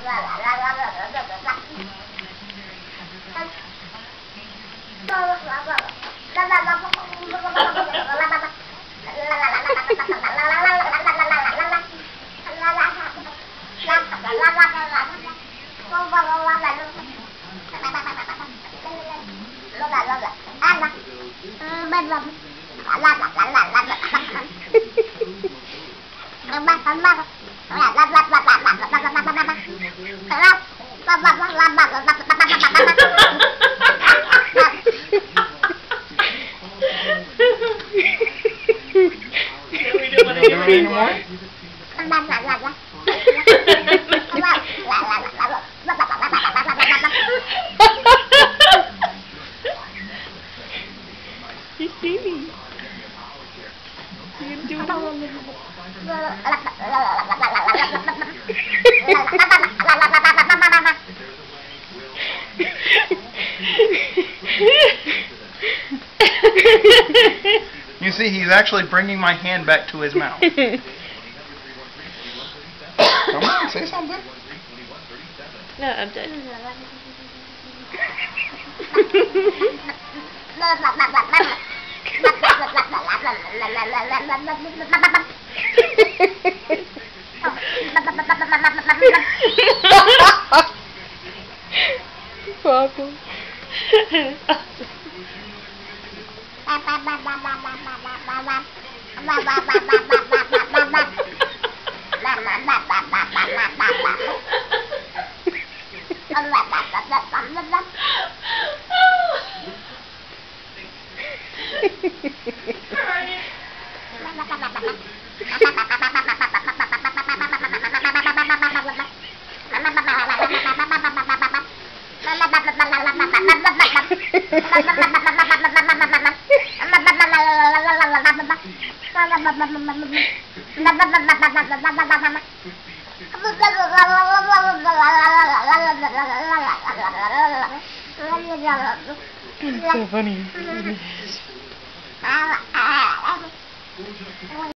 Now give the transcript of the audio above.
He's silly. You can do You see, he's actually bringing my hand back to his mouth. Come on, say something. No, I'm done. Problem. It's so funny.